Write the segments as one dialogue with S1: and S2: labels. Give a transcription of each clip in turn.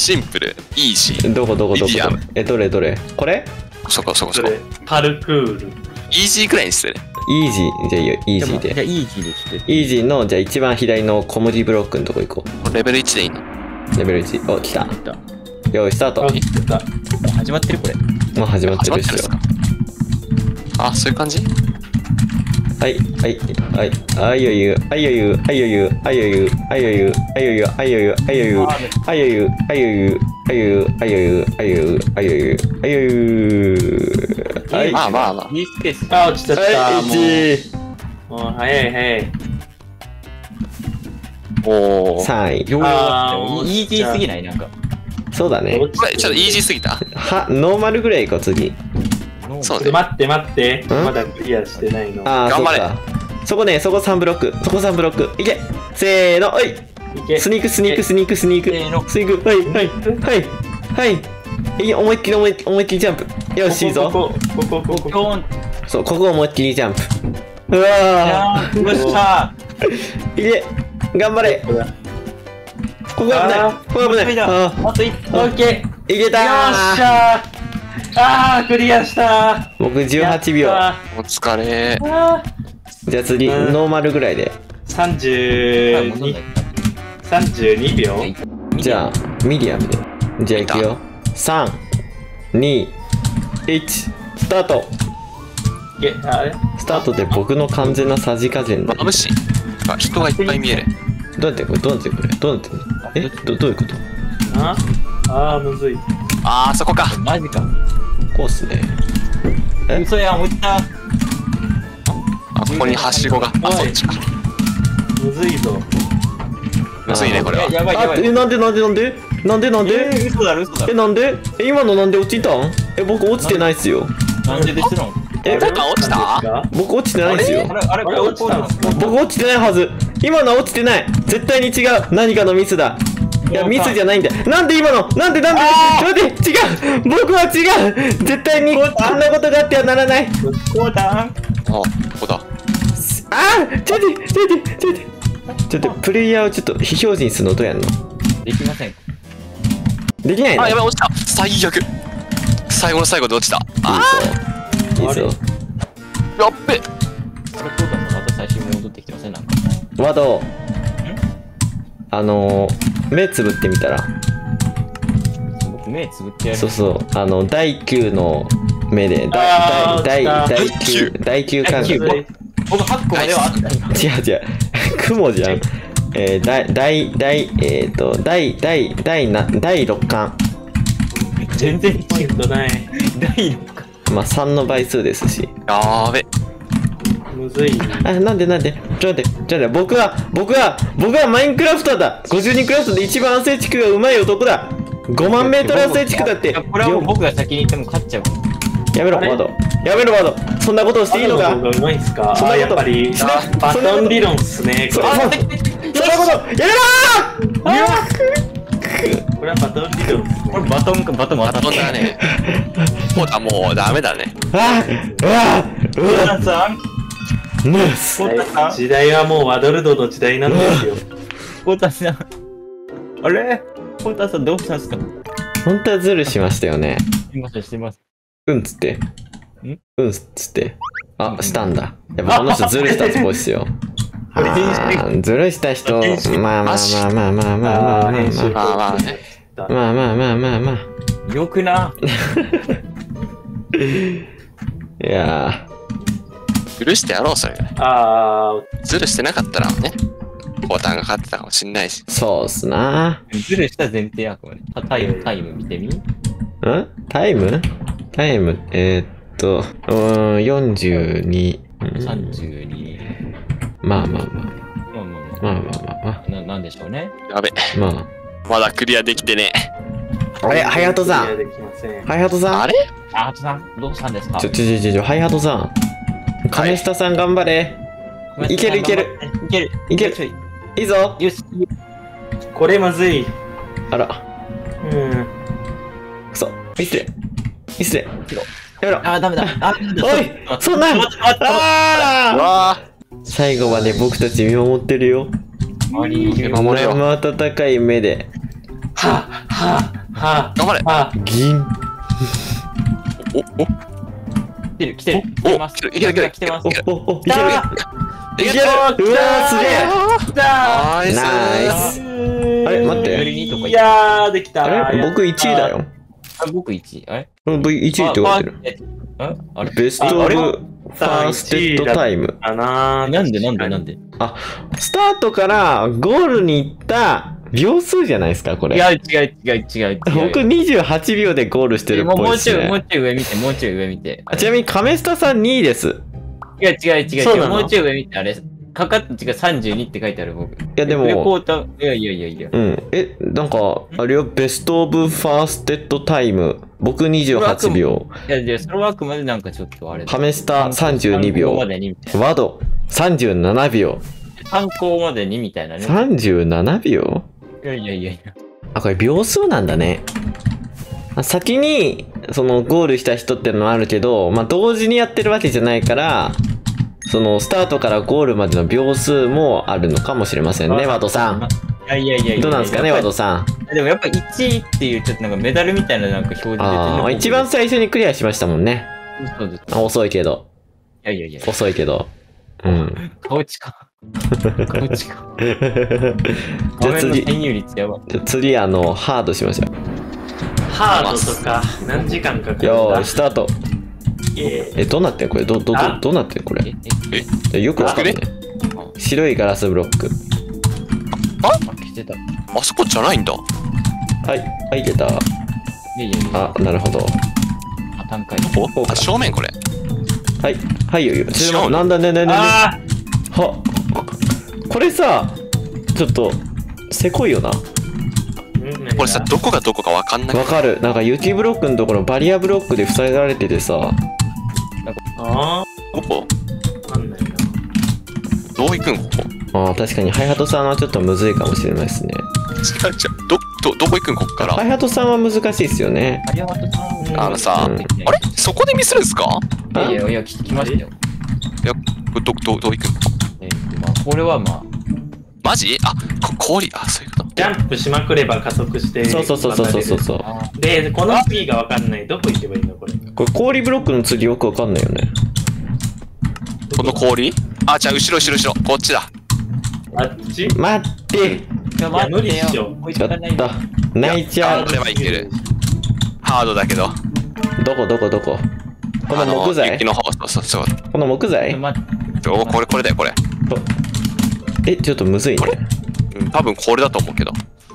S1: シンプル、イージー。
S2: どこ
S1: ミディアム。
S2: どれどれこれ
S1: そこ。
S3: パルクール。
S1: イージーくらいにしてね。
S2: イージー、じゃあいいよ、イージーで。
S4: じゃあイージーでちょっと。
S2: イージーの、じゃあ一番左の小文字ブロックのとこ行こ
S1: レベル1でいいの。
S2: う。レベル1。お、来た。
S4: 来た。
S2: よーい、スタート。
S3: あ、来てた。
S4: もう始まってるこれ。
S2: もう始まってるっすよ。
S1: あ、そういう感じ？
S2: はい、はい、はい、あいよゆ、あいよゆ、あいよゆ、あいよゆ、あいよゆ、あいよゆ、あいよゆ、あいよゆ、あいよゆ、あいよゆ、あいよゆ、あいよゆ、あいよゆ、あいよゆ、あいよゆ、はい、
S1: まあまあまあ。
S4: いいスペース。
S3: あ、落ちちゃった。
S2: はい、
S3: も
S2: 1、
S3: う、早い早い。
S1: おー。
S2: 3位。
S4: 容量が
S3: あー
S4: イージーすぎないなんか。
S2: そうだね。
S1: これちょっとイージーすぎた。
S2: は、ノーマルぐらい行こう、次。
S1: そうね。
S3: ちょっと待って待って。
S2: ん
S3: まだクリアしてないの。
S2: あー、そ
S1: 頑張れ
S2: っか。そこね、そこ3ブロック。そこ3ブロック。いけせーの、おい
S3: いけ。
S2: スニーク、スニーク、スニーク、スニーク。
S4: せーの
S2: スニーク、はい、はい、はい、はい。いい、思いっきり、思いっきりジャンプ。よし、いいぞ。
S3: ここ。
S4: ピョーン。
S2: そう、ここ思いっきりジャンプ。うわ
S4: よっしゃ
S2: ー。いけ頑張れ
S3: ここだ。
S2: ここ危ない
S3: あ
S2: ここ危ないあ
S4: ー。あと一歩。
S3: オッケー。
S2: ーいけた
S3: よっし
S2: ー
S3: ゃー。クリアした
S2: 僕18秒。
S3: やっ
S1: お疲れ。
S3: たー。
S2: じゃあ次、
S3: うん
S2: ノーマルぐらいで。
S3: 32秒。
S2: じゃあ、ミディアムで。じゃあいくよ。3、2、1、スタート
S3: あれ
S2: スタートで僕の完全なさじ加減で。
S1: 眩しい。あ、人がいっぱい見える。
S2: どうやってこれどうやってこれどうやってんのどういうこと
S3: むずい。
S1: あー、そこか。
S4: マジか。
S2: こうっすね。え
S4: 嘘やん、落ちた。
S1: あ、ここにはしごが。あ、そっちか。
S3: むずいぞ。
S1: むずいね、これは。
S4: やばいやばい。
S2: なんで
S4: 嘘だろ嘘だろ。
S2: なんで今のなんで落ちたん僕落ちてないっすよ。
S4: なんでですの？
S1: 誰か落ちた？
S2: 僕落ちてないっすよ。
S4: あれ
S3: 落ちたんすか？
S2: 僕落ちてないはず。今のは落ちてない。絶対に違う。何かのミスだ。いや、ミスじゃないんだよ。なんで今のなんで待って違う僕は違う絶対にこんなことがあってはならない。
S4: こうだん。
S1: あ、ここだ。
S2: あーちょっとプレイヤーをちょっと非表示にするのどうやんの
S4: できません。
S2: できないの
S1: あ、やばい、落ちた。最悪。最後の最後で落ちた。あ
S2: いいぞ。
S1: ー、やっべ。
S4: これこうだんまた最初に戻ってきてませんなんか。
S2: ワド目つぶってみたら
S4: 僕目つぶってやる。
S2: そう第9の目で
S3: あー
S2: 第
S3: 落
S2: 9関係
S4: 僕8個まではあったよ。
S2: 違う雲じゃん。第6巻。
S4: 全然
S3: ポイントない。
S4: 第6巻。
S2: まあ3の倍数ですし。
S1: やーべ。
S3: むずい。
S2: なんでちょっと待って僕はマインクラフターだ。50人クラフトで一番アスレチックがうまい男だ。5万メートルアスレチックだって。
S4: これはもう僕が先に行っても勝っちゃう。
S2: やめろワド。そんなことをしていいのか。
S3: うまいんすか？
S2: そんなこと
S3: やっぱり
S2: しな
S3: バトン理論っすね。これ
S2: そんなことやめろ
S3: これはバトン理論っすね。
S4: これバトン回
S1: そん
S4: って
S1: なね。もうダメだね。
S4: コータさん
S2: ムース。
S4: コータさん
S3: 時代はもうワドルドの時代なんですよ。
S4: コータさんあれコータさんどうしたんですか？
S2: 本当はズルしましたよね。
S4: してます。
S2: うんつってつってしたんだ。やっぱこの人ズルしたつもりっすよ。ズルした人まあ
S3: 編集
S1: まあね。
S4: よくな。
S2: いや
S1: 許してやろう、それ。ズルしてなかったらね、ボタンが勝ってたかもしんないし。
S2: そうっすな。
S4: ズルした前提やこれ。タイム見てみ。
S2: タイム42。
S4: 32。
S2: まあ。
S4: なんでしょうね。
S1: やべ。まだクリアできてね。
S2: あれ、ハヤトさん。ハヤトさん。
S1: あれ？
S4: あーとさん、どうしたんですか？
S2: ハヤトさん。金下さん頑張れ。いける。いいぞ。
S4: よし。
S3: これむずい。
S2: あら。くそ。ミスれ。やめろ。
S4: ダメだ。
S2: おいそんな最後まで僕たち見守ってるよ。
S1: 守れよ。
S2: 温かい目で。
S3: はは
S1: 頑張れ。
S3: あ、
S2: 銀。
S4: 来てる、来てる。来てます。
S1: いけるいける
S4: 来てます。
S2: いける。
S1: いける。
S2: うわー、すげえ。
S3: 来た
S1: ナイス。
S2: ナイス。あれ待って
S3: いやー、できた。
S2: あれ僕1位だよ。
S4: あ、僕1位。あれ
S2: 僕1位って言われてる。
S4: あれ
S2: ベストオブファーステッドタイム。
S4: なんで
S2: スタートからゴールに行った秒数じゃないですか、これ。
S4: 違う。
S2: 僕28秒でゴールしてるっぽい
S4: もうちょい、
S2: ですね。
S4: もうちょい上見て、もうちょい上見て。
S2: ちなみに亀下さん2位です。
S3: そうなの
S4: もうちょい上見て、あれ。かかった違う、32って書いてある僕。い
S2: やでも
S4: レポーター、いや。
S2: うん。なんか、あれよ、ベストオブファーステッドタイム。僕28秒。
S4: いや、それはあくまでなんかちょっとあれだ。
S2: 亀下32秒。
S4: 参考までにみたいな。
S2: ワド37秒。
S4: 参考までにみたいなね。
S2: 37秒
S4: いや。
S2: あ、これ秒数なんだね。先に、そのゴールした人ってのはあるけど、まあ、同時にやってるわけじゃないから、そのスタートからゴールまでの秒数もあるのかもしれませんね、ワドさん。
S4: いや。
S2: どうなんですかね、ワドさん。
S4: でもやっぱ1位っていうちょっとなんかメダルみたいななんか表示出てる
S2: ああ、一番最初にクリアしましたもんね。
S4: そうです。
S2: あ、遅いけど。
S4: いや。
S2: 遅いけど。うん。
S4: 顔近。顔近。
S2: じゃあ
S4: 画面の
S2: 次、
S4: 占有率やばい。
S2: 次ハードしましょ
S3: ハードとか何時間かか
S2: う。
S3: るんだ。
S2: よーい、スタート。
S3: え
S2: どうなってんこれどうなってんこれよくわかんない。白いガラスブロック。
S4: 来てた。
S1: あそこじゃないんだ。
S2: はい、いけた。
S4: いや。
S2: あ、なるほど。
S4: 破綻会。
S1: おあ、正面これ。
S2: はいよ。
S1: 違うの
S2: なんだね。
S3: あ
S2: は、これさ、ちょっと、せこいよな。
S1: これさ、どこがどこかわかんない。
S2: わかる。なんか雪ブロックのところバリアブロックで塞がれててさ。
S3: あ
S1: どこ
S3: ー、わかんないな。
S1: どう行くんここ。
S2: 確かにハイハトさんはちょっとむずいかもしれないですね。
S1: 違う。どこ行くんこっから。
S2: ハイハトさんは難しいですよね。
S4: ありがとうさん。
S1: さ、
S2: うん
S1: あれそこでミスるんすか？
S4: いや、来ましたよ。
S1: どう行くん？
S4: まあ、これはまあ、
S1: マジ？あ、氷。あ、そういうこと。
S3: ジャンプしまくれば加速して
S2: そう。
S3: で、この次がわかんない。どこ行けばいいのこれ。
S2: これ氷ブロックの次よくわかんないよね。
S1: この氷？あ、じゃあ後ろ。こっちだ。
S3: あっち
S2: 待って
S3: 無理っしょ
S2: ちょっと泣いちゃう
S1: こ。れはいける。ハードだけど。
S2: どここの木材
S1: 雪の方、そう。
S2: この木材
S4: 待って
S1: これだよ、これ。
S2: ちょっとむずいね。
S1: うん、多分これだと思うけど。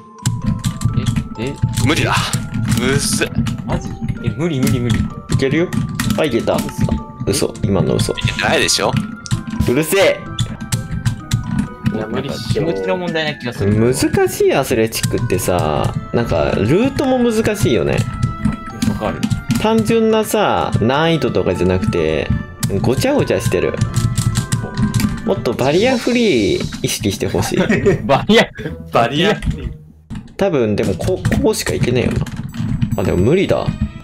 S1: 無理だ。むずっ。
S4: マジ？無理。
S2: いけるよ。いけた。嘘。今の嘘。
S1: いけてないでしょ。
S2: うるせえ。
S3: いや、無理っしょ。
S4: 気持ちの問題な気がする。
S2: 難しいアスレチックってさ、なんかルートも難しいよね。
S4: わかる。
S2: 単純なさ、難易度とかじゃなくて、ごちゃごちゃしてる。もっとバリアフリー意識してほしい。
S4: バリア。
S2: 多分、でもこうしかいけねえよな。あ、でも無理だ。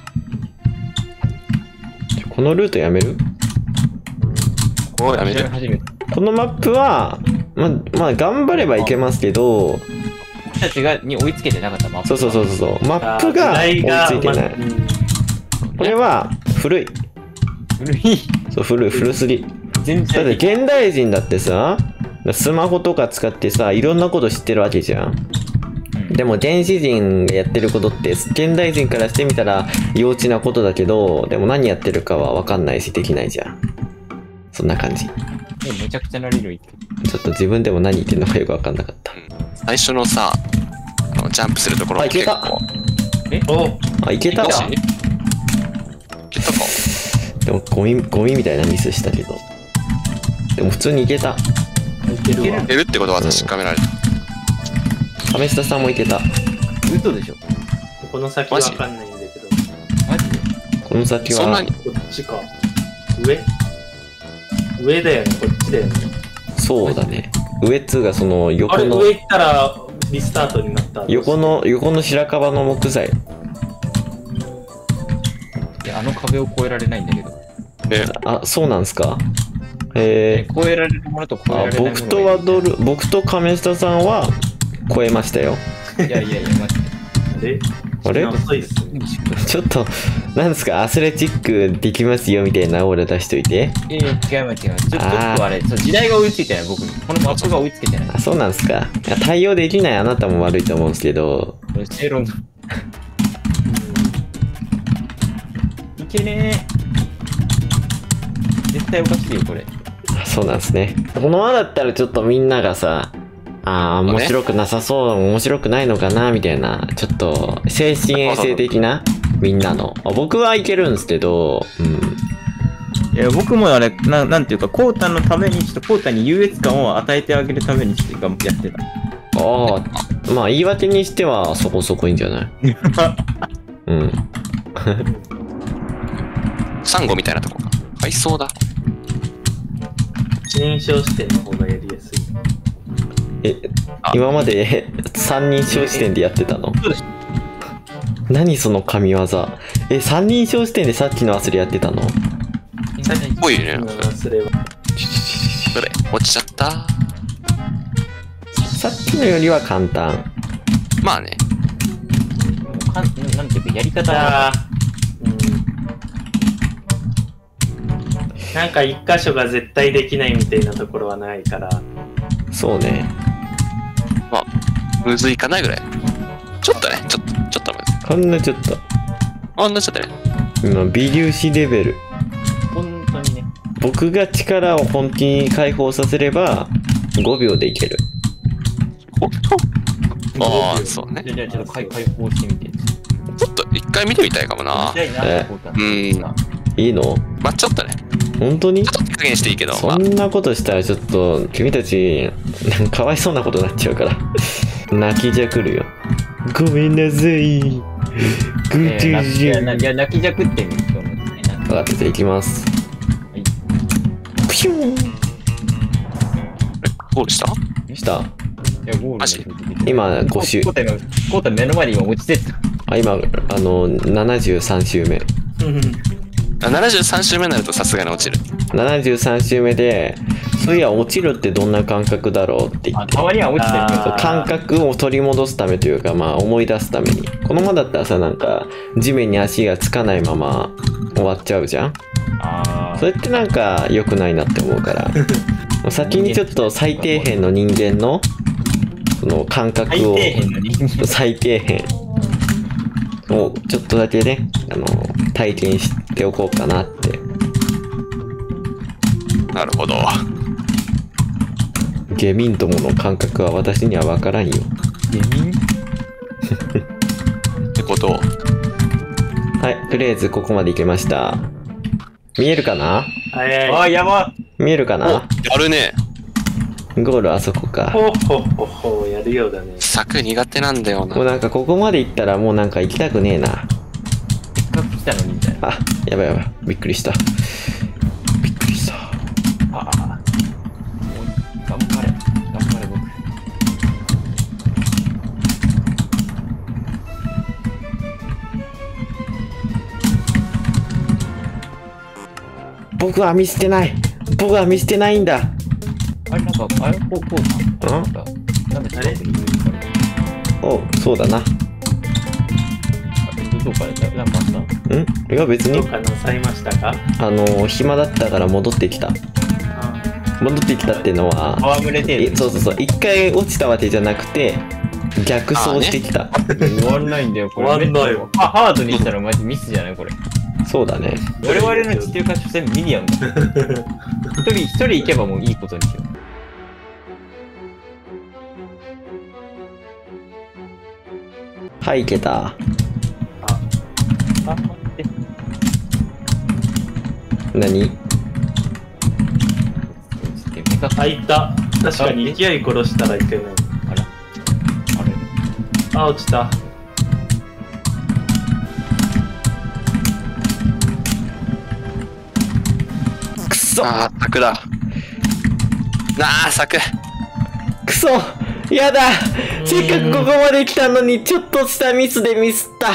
S2: このルートやめる？
S1: おい、やめて。
S2: このマップは、まあ頑張ればいけますけど、
S4: 僕たちに追いつけてなかったマップ。
S2: そう。マップが追いついてない。これは古い。そう、古すぎ。
S4: 全
S2: だって
S4: 然。
S2: 現代人だってさ、スマホとか使ってさ、いろんなこと知ってるわけじゃん。でも原始人がやってることって現代人からしてみたら幼稚なことだけど、でも何やってるかは分かんないしできないじゃん。そんな感じ。
S4: めちゃくちゃな理論言ってる。
S2: ちょっと自分でも何言ってるのかよく分かんなかった。
S1: 最初のさ、ジャンプするところ
S2: あ、いけた。あ、いけたわ。
S1: いけたか。
S2: でもゴミみたいなミスしたけど。でも普通にいけた。
S3: いけるわ。
S1: いけるってことは確かめられた。
S2: 亀下さんもいけた。
S4: 嘘でしょ。
S3: この先わかんないんだけど。
S4: マジで。
S2: この先は。
S1: そんなに。
S3: こっちか。上だよね、こっちだよね。
S2: そうだね。上っつうがその横
S3: あれ、
S2: の。
S3: 上行ったらリスタートになった。
S2: 横の白樺の木材。
S4: あの壁を越えられないんだけど。
S2: あ、そうなんすか。
S4: 越えられるものと越えられないもの。
S2: 僕と亀下さんは超えましたよ。
S4: いや、マジで。
S2: あれ
S3: 遅いですね。
S2: ちょっと、なんですか、アスレチックできますよみたいなオーラ出しといて。
S4: 違います違います。ちょっとあれ、そう時代が追いついてない、僕に。このマップが追いつけてない。
S2: あ、そうなんですか。いや対応できないあなたも悪いと思うんですけど。
S4: これ正論。いけねえ。絶対おかしいよ、これ。
S2: あそうなんですね。このままだったらちょっとみんながさ、面白くなさそう、面白くないのかな、みたいな、ちょっと、精神衛生的な、みんなの。僕はいけるんですけど、
S4: いや、僕もあれ、なんていうか、コウタのために、ちょっとコウタに優越感を与えてあげるために、ちょっとやってた。
S2: まあ言い訳にしてはそこそこいいんじゃないうん。
S1: サンゴみたいなとこか。合いそうだ。
S3: 一人称視点の方がやりやすい。
S2: 今まで三人称視点でやってたの？何その神業。三人称視点でさっきのアスレやってたの？
S1: 多いね。
S3: それは。
S1: それ、落ちちゃった。
S2: さっきのよりは簡単。
S1: まあね。
S4: なんていうか、やり方は。
S3: なんか一箇所が絶対できないみたいなところはないから。
S2: そうね。
S1: まあ、むずいかなぐらい。ちょっとね、ちょっとむずい。
S2: ほんのちょっと。
S1: ほんのちょっとね。
S2: 今、微粒子レベル。
S4: 本当にね。
S2: 僕が力を本気に解放させれば、5秒でいける。
S1: ああ、そうね。
S4: じゃあちょっと解放してみて。
S1: ちょっと一回見てみたいかもな。
S2: いいの？
S1: まあちょっとね。
S2: 本当に？
S1: ちょっと手加減していいけど。
S2: そんなことしたらちょっと、君たち、かわいそうなことになっちゃうから。泣きじゃくるよ。ごめんなさい。グッドジュー。
S4: いや、泣きじゃくってみると思うんですね。
S2: 分かってていきます。
S4: はい。
S2: クシュン。
S1: ゴールした
S2: した
S4: いや、ゴール
S1: マジ
S2: 今、5周。
S4: コータ目の前で今落ちてた。
S2: 今、73周目。
S1: 73周目になるとさすがに落ちる。
S2: 73周目で、そういや、落ちるってどんな感覚だろうって言って。
S4: たまには落ちてるけど。
S2: 感覚を取り戻すためというか、まあ思い出すために。このままだったらさ、なんか、地面に足がつかないまま終わっちゃうじゃん。それってなんか良くないなって思うから。先にちょっと最底辺の人間の、その感覚を、最底辺をちょっとだけね、体験しておこうかなって。
S1: なるほど。
S2: ゲミンどもの感覚は私には分からんよ。
S4: ゲミン
S1: ってことを。
S2: はい、とりあえずここまで行けました。見えるかな？
S4: あ、やば！
S2: 見えるかな？
S1: やるね。
S2: ゴールあそこか。
S3: ほほ、やるようだね。
S1: 柵苦手なんだよな。
S2: もうなんかここまで行ったらもうなんか行きたくねえな。
S4: せっかく来たのにみたいな。
S2: あ、やばいやばい。びっくりした。びっくりした。
S4: 頑張れ
S2: 僕は見捨てない。僕は見捨てないんだ。
S4: あれなんか、あれこうなんだあれ
S2: お、そうだな。
S4: どうかなんかあった？
S2: いや別に。
S3: どうかなさいましたか？
S2: 暇だったから戻ってきた。戻ってきたっていうのは、
S4: 戯れてる。
S2: そう。一回落ちたわけじゃなくて、逆走してきた。
S4: 終わんないんだよ、これ。
S3: 終わんないよ。
S4: ハードにしたらマジミスじゃないこれ。
S2: そうだね。
S4: 我々の地球化所詮ミニアムだ。一人行けばもういいことにしよう。
S2: はい、いけた。
S4: 待って。
S2: 何？
S3: あ、いた。確かに勢い殺したらいけない。あ、落ちた。
S2: くそ！
S1: 柵だ。柵。
S2: くそ！やだ！せっかくここまで来たのに、ちょっとしたミスでミスった。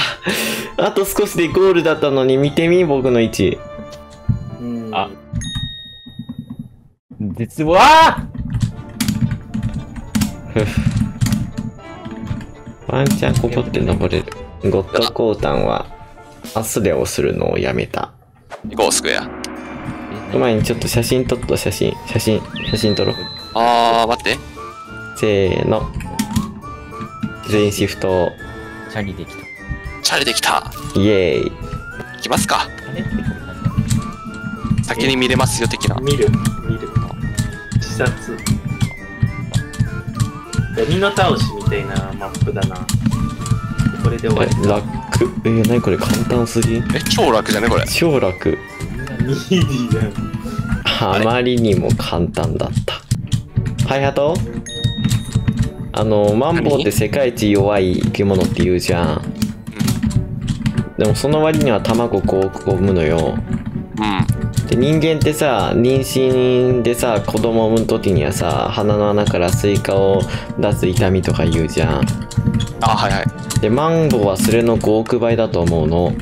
S2: あと少しでゴールだったのに、見てみ、僕の位置。
S4: 絶望。あ
S2: ワンチャンここって登れる。 ゴッドコータンはアスレをするのをやめた。
S1: 行こう、スクエア。
S2: 前にちょっと写真撮っと、写真撮ろう。
S1: 待って。
S2: せーの。全員シフト。
S4: チャリできた。
S1: チャリできた。
S2: イエーイ。
S1: 行きますか。先に見れますよ、的な。
S3: 見る。視察。ミノ倒しみたいなマップだな。これで終わり。
S2: 楽。何これ簡単すぎん？
S1: 超楽じゃねこれ。
S2: 超楽。
S3: ミーディーだ。
S2: あまりにも簡単だった。ハイハト？マンボウって世界一弱い生き物って言うじゃん。でもその割には卵こう産むのよ。で人間ってさ、妊娠でさ、子供を産む時にはさ、鼻の穴からスイカを出す痛みとか言うじゃん。
S1: はいはい。
S2: でマンボウはそれの5億倍だと思うの。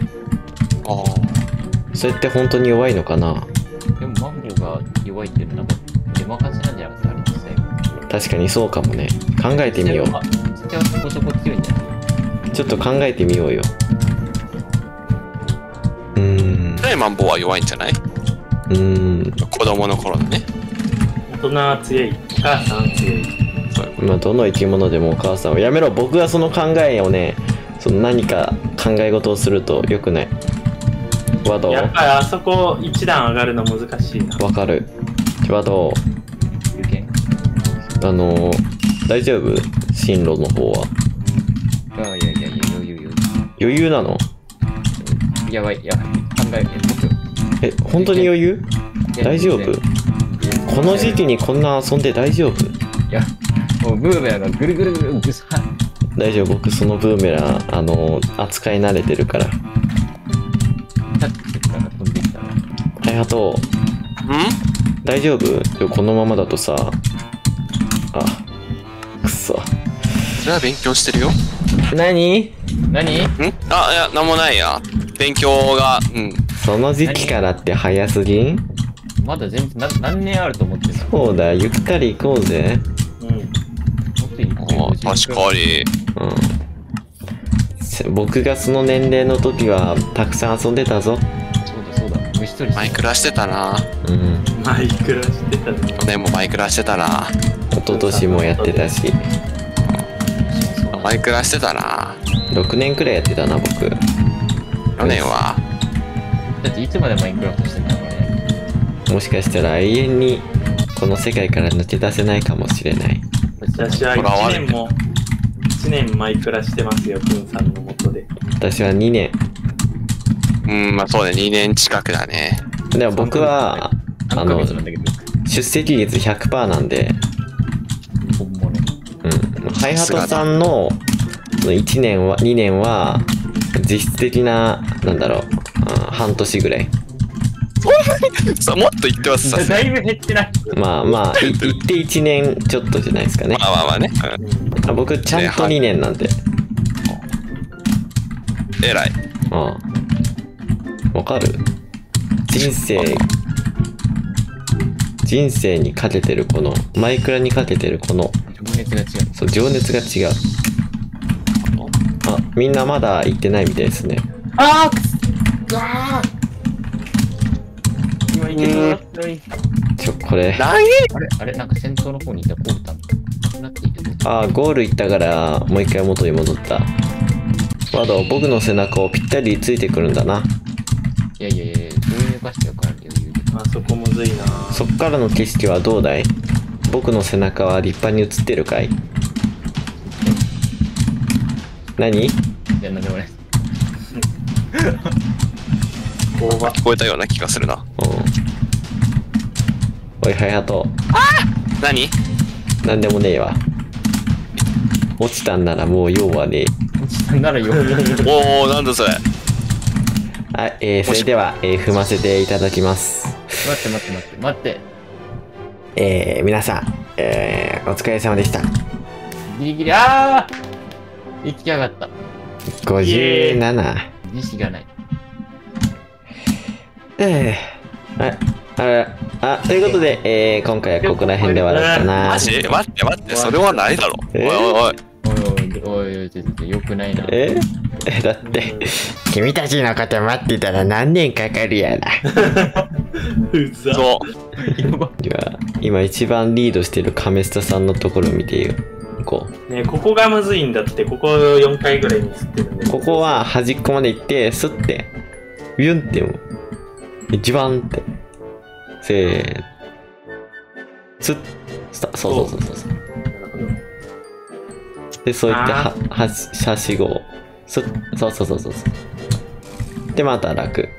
S2: それって本当に弱いのかな？
S4: でもマンボウが弱いっていうのはなんか出まかしなんじゃなくてあれですね。
S2: 確かにそうかもね。考えてみよう。
S4: それはそこそこ強いんじゃない？
S2: ちょっと考えてみようよ。
S1: マンボウは弱いんじゃない？子供の頃のね。
S3: 大人は強い。お母さんは強い。
S2: まあどの生き物でもお母さんはやめろ。僕がその考えをね、その何か考え事をすると良くない。ワド。
S3: やっぱりあそこ一段上がるの難しいな。
S2: わかる。ワド。大丈夫？進路の方は。
S4: いや
S2: 余裕なの？
S4: やばい、考えて
S2: 僕。本当に余裕？大丈夫？この時期にこんな遊んで大丈夫？
S4: いや、もうブーメランがぐるぐるぐるぐさ。
S2: 大丈夫、僕そのブーメラン、扱い慣れてるから。ありがとう。大丈夫？このままだとさ、くそ。
S1: それは勉強してるよ。
S2: 何？
S1: いや、なんもないや。勉強が、
S2: その時期からって早すぎん？
S4: まだ全然何年あると思ってる？
S2: そうだ、ゆったり行こうぜ。
S1: 確かに。
S2: 僕がその年齢の時はたくさん遊んでたぞ。
S4: そうだ。虫取り
S1: マイクラしてたな。
S3: マイクラしてたな。
S1: 去年もマイクラしてたな。
S2: 一昨年もやってたし。
S1: マイクラしてたな。
S2: 6年くらいやってたな、僕。
S1: 去年は。
S4: だっていつまでマインクラフトしてんだろうね。
S2: もしかしたら永遠にこの世界から抜け出せないかもしれない。
S3: 私は1年マイクラしてますよ、くんさんのもとで。
S2: 私は2年。
S1: まあそうね、2年近くだね。
S2: でも僕は、出席率 100% なんで、ハイハトさんの1年は、2年は、実質的な、半年ぐらい。
S1: もっと言ってます、
S4: だいぶ減ってない。
S2: まあ、言って1年ちょっとじゃないですかね。
S1: まあね。
S2: 僕、ちゃんと2年なんで。
S1: 偉い。
S2: わかる？人生にかけてるこの、マイクラにかけてるこの、
S4: 情熱が違う。
S2: そう、情熱が違う。みんなまだ行ってないみたいですね。
S4: 今行けそうだったのに。
S2: これ。
S4: あれなんか先頭の方にいたコータンなっていて。
S2: ゴール行ったから、もう一回元に戻った。ワド、僕の背中をぴったりついてくるんだな。
S4: いや、そういうかしてよから余裕で。
S3: そこむずいな。
S2: そっからの景色はどうだい？僕の背中は立派に映ってるかい？何？
S4: いや、なんでもない。
S1: 聞こえたような気がするな。
S2: おい、ハイハト。
S1: 何？
S2: なんでもねえわ。落ちたんならもう用はねえ。
S4: 落ちたんなら用はね
S1: え。なんだそれ。
S2: それでは、踏ませていただきます。
S4: 待って。
S2: 皆さん、お疲れ様でした。
S4: ギリギリ、生きやがった。
S2: 57。
S4: 意識がない。
S2: ということで、今回はここら辺で終わろうかな。
S1: マジ？待って、それはないだろ。おい、
S4: よくないな。
S2: だって、君たちのこと待ってたら何年かかるやな。
S3: うざ。
S1: そう。
S2: じゃあ、今一番リードしてる亀下さんのところ見てよ。こう。
S3: ね、ここがむずいんだって、ここ4回ぐらいに吸ってるんで。
S2: ここは端っこまで行って、スッて、ビュンってもう、一番って。せーの。スッ、そう。で、そう言ってはしごを、スッ、そう。で、また楽。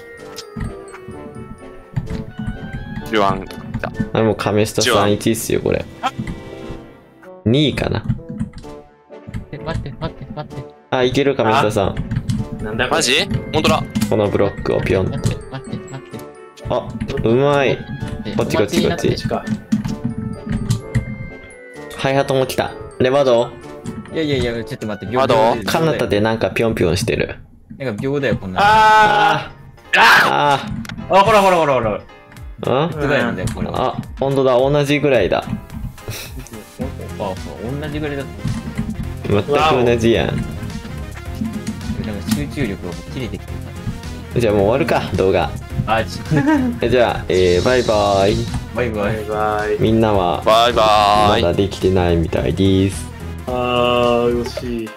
S1: ジュワン。
S2: あ、もう亀下さん1位っすよ、これ。2位かな。
S4: 待って。
S2: あ、いける亀下さん。
S3: なんだこれ。
S1: マジ？ほんとだ。
S2: このブロックをピョンって。
S4: 待って。
S2: あ、うまい。こっち。ハイハトも来た。レバード？
S4: いや、ちょっと待って、
S1: まだ
S2: カナタでなんかピョンピョンしてる。
S4: なんか秒だよ、こんな
S2: あ、
S3: ほら。
S2: あ、
S4: 普通だよね、これは。
S2: あ、ほんとだ、同じぐらいだ。
S4: 同じぐらいだった。
S2: 全く同じやん。
S4: なんか集中力が切れてきてる。
S2: じゃあもう終わるか、動画。じゃあ、バイバイ。
S4: バイバイ。
S2: みんなは、
S1: バイバイ。
S2: まだできてないみたいです。
S3: 惜しい。